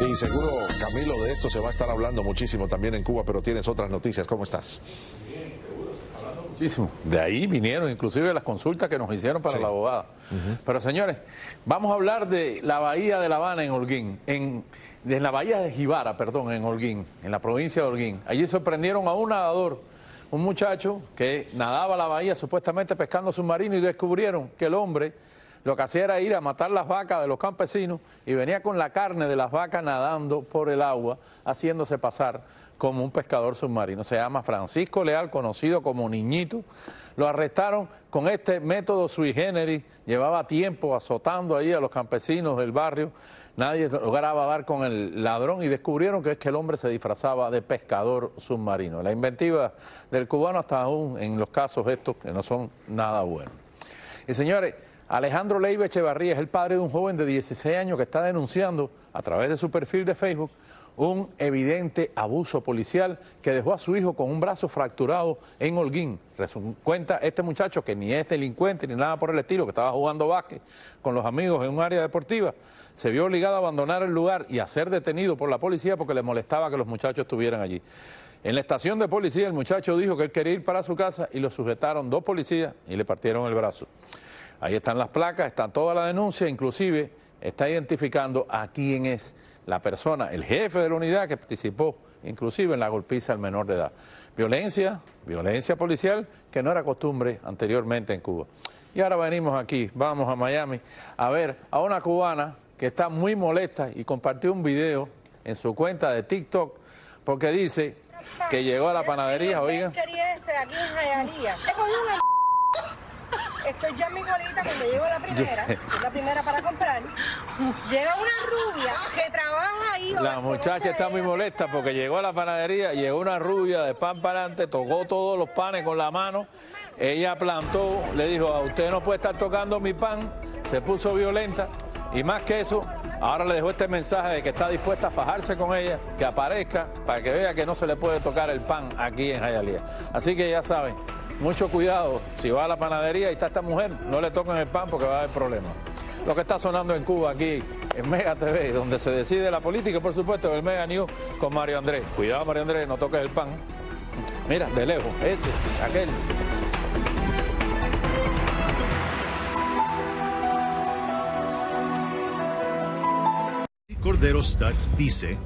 Sí, seguro, Camilo, de esto se va a estar hablando muchísimo también en Cuba, pero tienes otras noticias. ¿Cómo estás? Bien, seguro. Hablando muchísimo. De ahí vinieron inclusive las consultas que nos hicieron para la abogada. Pero señores, vamos a hablar de la bahía de La Habana en Holguín, de la bahía de Jibara, perdón, en Holguín, en la provincia de Holguín. Allí sorprendieron a un nadador, un muchacho que nadaba la bahía supuestamente pescando submarino y descubrieron que el hombre lo que hacía era ir a matar las vacas de los campesinos y venía con la carne de las vacas nadando por el agua, haciéndose pasar como un pescador submarino. Se llama Francisco Leal, conocido como Niñito. Lo arrestaron con este método sui generis, llevaba tiempo azotando ahí a los campesinos del barrio. Nadie lograba dar con el ladrón y descubrieron que es que el hombre se disfrazaba de pescador submarino. La inventiva del cubano hasta aún en los casos estos que no son nada buenos. Y señores, Alejandro Leiva Echevarría es el padre de un joven de 16 años que está denunciando a través de su perfil de Facebook un evidente abuso policial que dejó a su hijo con un brazo fracturado en Holguín. Cuenta este muchacho que ni es delincuente ni nada por el estilo, que estaba jugando básquet con los amigos en un área deportiva, se vio obligado a abandonar el lugar y a ser detenido por la policía porque le molestaba que los muchachos estuvieran allí. En la estación de policía el muchacho dijo que él quería ir para su casa y lo sujetaron 2 policías y le partieron el brazo. Ahí están las placas, está toda la denuncia, inclusive está identificando a quién es la persona, el jefe de la unidad que participó inclusive en la golpiza al menor de edad. Violencia policial que no era costumbre anteriormente en Cuba. Y ahora venimos aquí, vamos a Miami a ver a una cubana que está muy molesta y compartió un video en su cuenta de TikTok porque dice que llegó a la panadería, oigan. Estoy ya en mi colita cuando llego la primera, es la primera para comprar. Llega una rubia que trabaja ahí. La muchacha está muy molesta porque llegó a la panadería, llegó una rubia de pan para adelante, tocó todos los panes con la mano. Ella plantó, le dijo, a usted no puede estar tocando mi pan, se puso violenta y más que eso, ahora le dejó este mensaje de que está dispuesta a fajarse con ella, que aparezca para que vea que no se le puede tocar el pan aquí en Hialeah. Así que ya saben, mucho cuidado, si va a la panadería y está esta mujer, no le toquen el pan porque va a haber problemas. Lo que está sonando en Cuba aquí, en Mega TV, donde se decide la política, por supuesto, el Mega News con Mario Andrés. Cuidado, Mario Andrés, no toques el pan. Mira, de lejos, ese, aquel. Cordero Stutz dice